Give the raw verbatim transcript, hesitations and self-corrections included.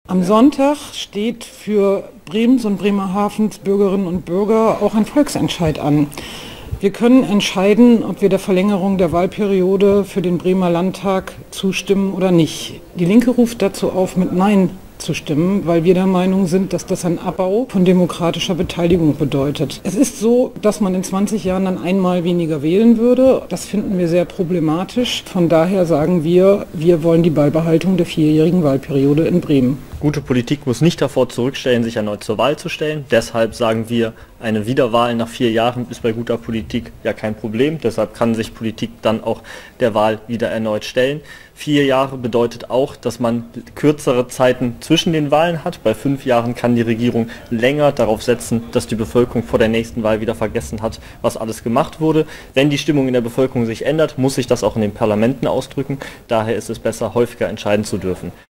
Am Sonntag steht für Bremens und Bremerhavens Bürgerinnen und Bürger auch ein Volksentscheid an. Wir können entscheiden, ob wir der Verlängerung der Wahlperiode für den Bremer Landtag zustimmen oder nicht. Die Linke ruft dazu auf, mit Nein zu stimmen, weil wir der Meinung sind, dass das ein Abbau von demokratischer Beteiligung bedeutet. Es ist so, dass man in zwanzig Jahren dann einmal weniger wählen würde. Das finden wir sehr problematisch. Von daher sagen wir, wir wollen die Beibehaltung der vierjährigen Wahlperiode in Bremen. Gute Politik muss nicht davor zurückstellen, sich erneut zur Wahl zu stellen. Deshalb sagen wir, eine Wiederwahl nach vier Jahren ist bei guter Politik ja kein Problem. Deshalb kann sich Politik dann auch der Wahl wieder erneut stellen. Vier Jahre bedeutet auch, dass man kürzere Zeiten zwischen den Wahlen hat. Bei fünf Jahren kann die Regierung länger darauf setzen, dass die Bevölkerung vor der nächsten Wahl wieder vergessen hat, was alles gemacht wurde. Wenn die Stimmung in der Bevölkerung sich ändert, muss sich das auch in den Parlamenten ausdrücken. Daher ist es besser, häufiger entscheiden zu dürfen.